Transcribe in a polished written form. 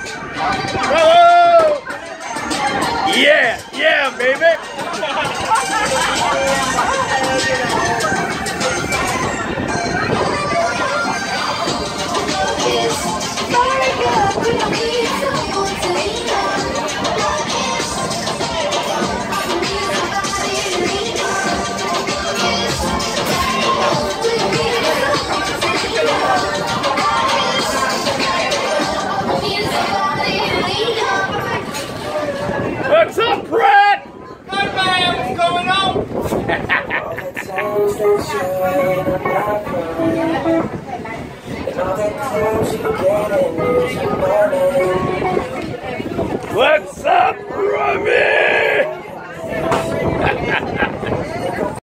Bravo! Yeah, yeah, baby. What's up, Brett? Hey man, what's going on? What's up, Robbie?